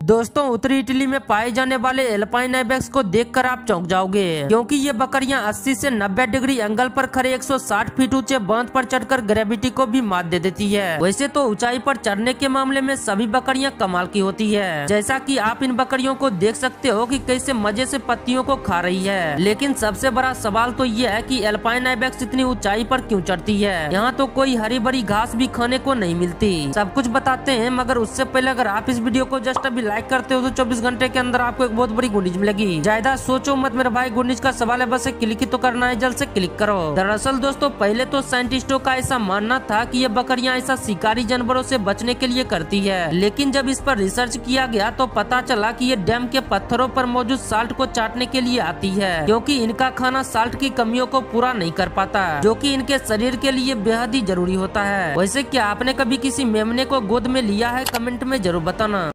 दोस्तों उत्तरी इटली में पाए जाने वाले एल्पाइन आइबेक्स को देखकर आप चौंक जाओगे, क्योंकि ये बकरियां 80 से 90 डिग्री एंगल पर खड़े 160 फीट ऊंचे बांध पर चढ़कर ग्रेविटी को भी मात दे देती है। वैसे तो ऊंचाई पर चढ़ने के मामले में सभी बकरियां कमाल की होती है, जैसा कि आप इन बकरियों को देख सकते हो कि कैसे मजे से पत्तियों को खा रही है। लेकिन सबसे बड़ा सवाल तो ये है कि एल्पाइन आइबेक्स इतनी ऊंचाई पर क्यों चढ़ती है। यहाँ तो कोई हरी भरी घास भी खाने को नहीं मिलती। सब कुछ बताते हैं, मगर उससे पहले अगर आप इस वीडियो को जस्ट अभी लाइक करते हो तो 24 घंटे के अंदर आपको एक बहुत बड़ी गुड न्यूज मिलेगी। ज्यादा सोचो मत मेरे भाई, गुड न्यूज का सवाल है, बस क्लिक ही तो करना है, जल्द से क्लिक करो। दरअसल दोस्तों पहले तो साइंटिस्टों का ऐसा मानना था कि ये बकरियां ऐसा शिकारी जानवरों से बचने के लिए करती है, लेकिन जब इस पर रिसर्च किया गया तो पता चला कि ये डैम के पत्थरों पर मौजूद साल्ट को चाटने के लिए आती है, क्योंकि इनका खाना साल्ट की कमियों को पूरा नहीं कर पाता, जो कि इनके शरीर के लिए बेहद ही जरूरी होता है। वैसे क्या आपने कभी किसी मेमने को गोद में लिया है? कमेंट में जरूर बताना।